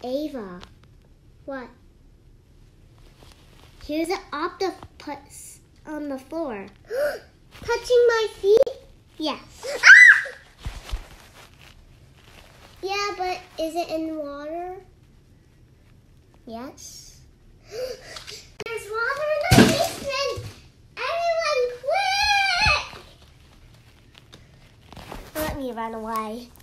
Ava. What? Here's an octopus on the floor. Touching my feet? Yes. Ah! Yeah, but is it in water? Yes. There's water in the basement! Everyone, quick! Let me run away.